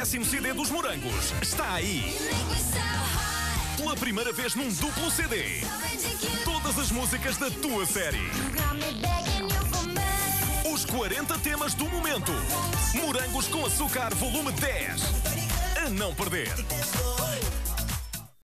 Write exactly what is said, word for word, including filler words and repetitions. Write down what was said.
décimo C D dos Morangos está aí. Pela primeira vez num duplo C D. Todas as músicas da tua série. Os quarenta temas do momento. Morangos com Açúcar, volume dez. A não perder.